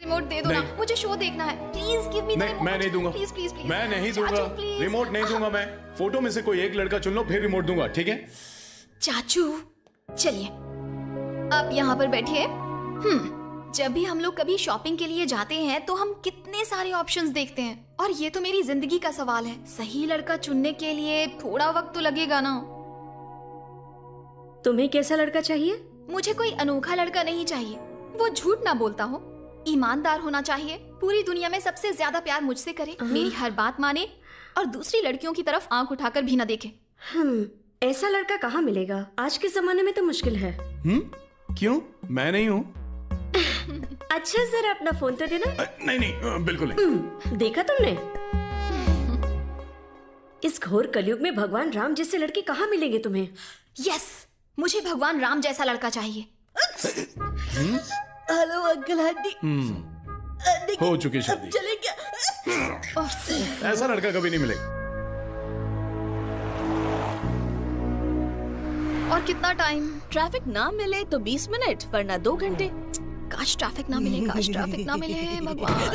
Remote दे दो ना, मुझे शो देखना है। Please give me the remote. मैं नहीं दूंगा। Please please please. मैं नहीं दूंगा रिमोट, नहीं दूंगा मैं। फोटो में से कोई एक लड़का चुन लो, फिर रिमोट दूंगा, ठीक है? चाचू चलिए आप यहाँ पर बैठिए। जब भी हम लोग कभी शॉपिंग के लिए जाते हैं तो हम कितने सारे ऑप्शंस देखते हैं, और ये तो मेरी जिंदगी का सवाल है। सही लड़का चुनने के लिए थोड़ा वक्त तो लगेगा ना। तुम्हें कैसा लड़का चाहिए? मुझे कोई अनोखा लड़का नहीं चाहिए, वो झूठ ना बोलता हो, ईमानदार होना चाहिए, पूरी दुनिया में सबसे ज्यादा प्यार मुझसे करे, मेरी हर बात माने और दूसरी लड़कियों की तरफ आंख उठाकर भी ना देखे। ऐसा लड़का कहाँ मिलेगा? आज के जमाने में तो मुश्किल है। क्यों? मैं नहीं हूँ। अच्छा जरा अपना फोन तो देना। नहीं नहीं बिल्कुल नहीं। देखा तुमने? इस घोर कलयुग में भगवान राम जैसे लड़के कहाँ मिलेंगे तुम्हें? यस, मुझे भगवान राम जैसा लड़का चाहिए। Hello uncle aunty. हो चुकी शादी, चले क्या? ऐसा लड़का कभी नहीं मिलेगा। और कितना टाइम? ट्रैफिक ना मिले तो 20 मिनट, वरना 2 घंटे। काश ट्रैफिक ना मिले, काश ट्रैफिक ना मिले भगवान।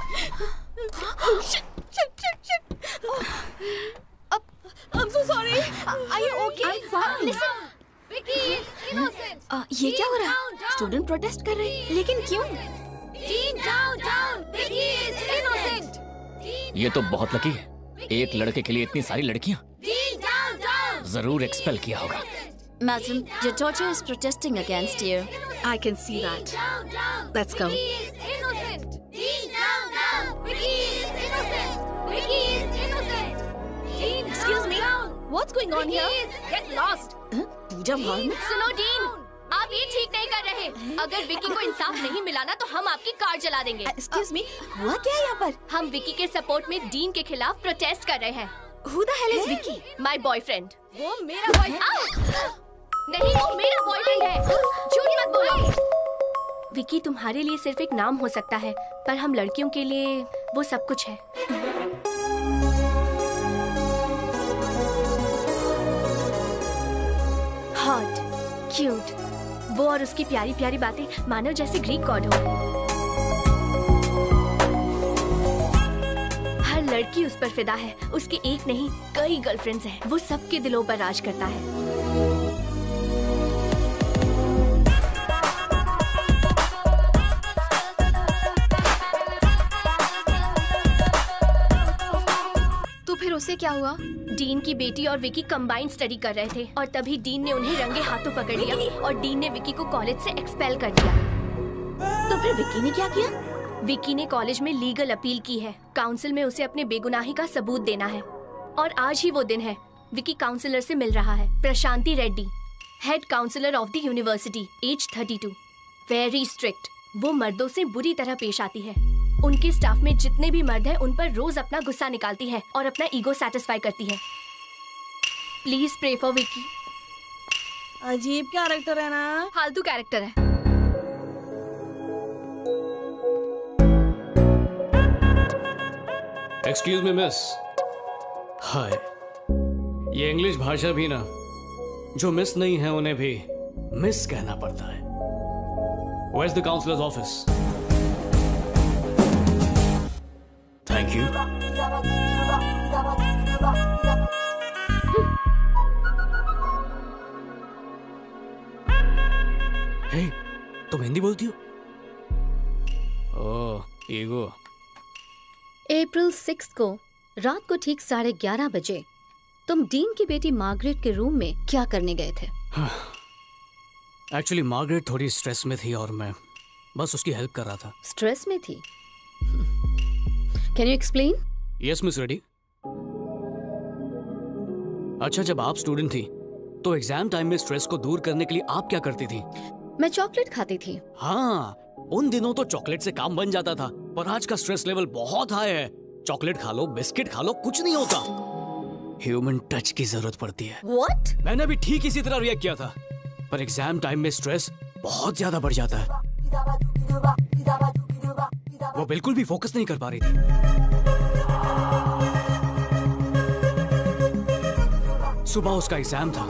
I'm so sorry. Are you okay? I'm fine. Listen. Vicky is innocent. ये क्या हो रहा है? स्टूडेंट प्रोटेस्ट कर रहे हैं। लेकिन क्यों? Dean down down. Vicky is innocent. ये तो बहुत लकी है, एक लड़के के लिए इतनी सारी लड़कियाँ। Dean down down. जरूर एक्सपेल किया होगा। Madam, your daughter is protesting against you. I can see that. Let's go. Vicky is innocent. Dean down down. Vicky is innocent. Vicky is innocent. Dean, excuse me. What's going on here? Get lost. पूजा भाग। सुनो dean, आप ये ठीक नहीं कर रहे। अगर विकी को इंसाफ नहीं मिला ना तो हम आपकी कार जला देंगे। Excuse me, हुआ क्या है यहाँ पर? हम विकी के सपोर्ट में डीन के खिलाफ प्रोटेस्ट कर रहे हैं। Who the hell is Vicky? My boyfriend. वो मेरा बॉयफ्रेंड नहीं, वो मेरा बॉयफ्रेंड है। झूठ मत बोलो। विकी तुम्हारे लिए सिर्फ एक नाम हो सकता है, पर हम लड़कियों के लिए वो सब कुछ है। हॉट, क्यूट, वो और उसकी प्यारी प्यारी बातें मानो जैसे ग्रीक गॉड हो। हर लड़की उस पर फिदा है, उसकी एक नहीं कई गर्लफ्रेंड्स हैं। वो सबके दिलों पर राज करता है। फिर उसे क्या हुआ? डीन की बेटी और विकी कंबाइंड स्टडी कर रहे थे और तभी डीन ने उन्हें रंगे हाथों पकड़ लिया और डीन ने विकी को कॉलेज से एक्सपेल कर दिया। तो फिर विकी ने क्या किया? विकी ने कॉलेज में लीगल अपील की है। काउंसिल में उसे अपने बेगुनाही का सबूत देना है और आज ही वो दिन है। विकी काउंसिलर से मिल रहा है, Prashanti Reddy, head counsellor of the university, age 32, very strict. वो मर्दों से बुरी तरह पेश आती है। उनके स्टाफ में जितने भी मर्द हैं उन पर रोज अपना गुस्सा निकालती है और अपना ईगो सेटिस्फाई करती है। Please pray for Vicky. अजीब कैरेक्टर है ना? फालतू कैरेक्टर है। Excuse me miss. हाय, ये इंग्लिश भाषा भी ना, जो मिस नहीं है उन्हें भी मिस कहना पड़ता है। Where's the counselor's office? Thank you. Hey, तुम हिंदी बोलती हो? ओह, ईगो। अप्रैल 6 को रात को ठीक 11:30 बजे तुम डीन की बेटी मार्गरेट के रूम में क्या करने गए थे? एक्चुअली मार्गरेट थोड़ी स्ट्रेस में थी और मैं बस उसकी हेल्प कर रहा था। स्ट्रेस में थी? Can you explain? Yes miss Reddy. अच्छा, जब आप स्टूडेंट थी तो एग्जाम टाइम में स्ट्रेस को दूर करने के लिए आप क्या करती थी? मैं चॉकलेट खाती थी। हाँ, उन दिनों तो चॉकलेट से काम बन जाता था, पर आज का स्ट्रेस लेवल बहुत हाई है। चॉकलेट खा लो, बिस्किट खा लो, कुछ नहीं होता। ह्यूमन टच की जरूरत पड़ती है। What? मैंने भी ठीक इसी तरह रिएक्ट किया था, पर एग्जाम टाइम में स्ट्रेस बहुत ज्यादा बढ़ जाता है। वो बिल्कुल भी फोकस नहीं कर पा रही थी। सुबह उसका एग्जाम था,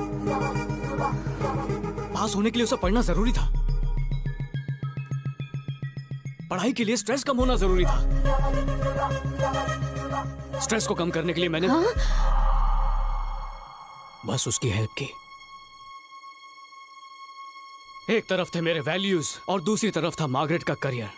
पास होने के लिए उसे पढ़ना जरूरी था, पर पढ़ाई के लिए स्ट्रेस कम होना जरूरी था। स्ट्रेस को कम करने के लिए मैंने बस उसकी हेल्प की। एक तरफ थे मेरे वैल्यूज और दूसरी तरफ था मार्गरेट का career.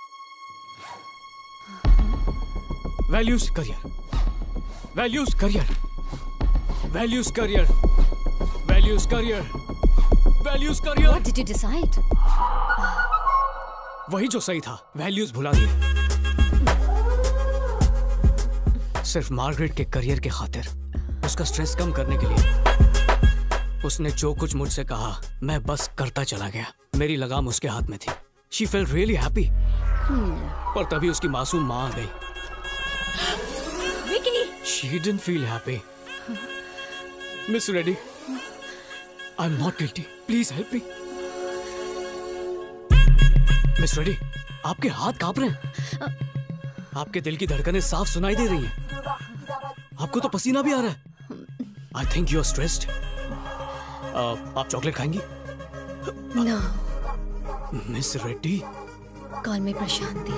Values career, values career, values career, values career, values career. What did you decide? वही जो सही था, वैल्यूज भुला दिए। सिर्फ मार्गरेट के करियर के खातिर, उसका स्ट्रेस कम करने के लिए उसने जो कुछ मुझसे कहा मैं बस करता चला गया। मेरी लगाम उसके हाथ में थी। She felt really happy। पर तभी उसकी मासूम माँ आ गई। Vicky! She didn't feel happy। Miss Reddy, I'm not guilty। Please help me। Miss Reddy, आपके हाथ कांप रहे हैं। आपके दिल की धड़कनें साफ सुनाई दे रही हैं। आपको तो पसीना भी आ रहा है। I think you're stressed। आप चॉकलेट खाएंगी? No, Miss Reddy। call me Prashanti.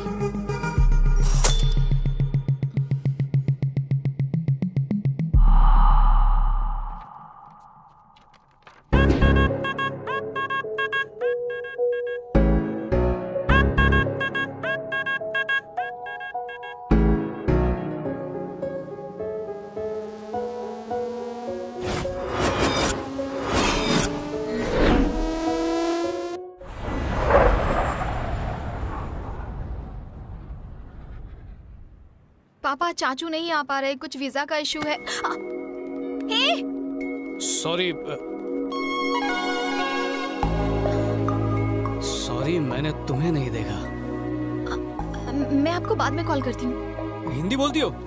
पापा, चाचू नहीं आ पा रहे, कुछ वीजा का इशू है। हे! सॉरी, मैंने तुम्हें नहीं देखा। मैं आपको बाद में कॉल करती हूँ। हिंदी बोलती हो?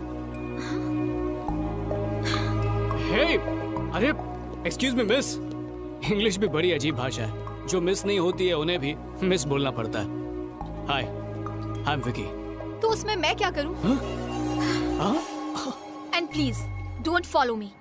हे, अरे एक्सक्यूज मी मिस। इंग्लिश भी बड़ी अजीब भाषा है। जो मिस नहीं होती है उन्हें भी मिस बोलना पड़ता है। Hi, I am Vicky. तो उसमें मैं क्या करूँ? And please don't follow me.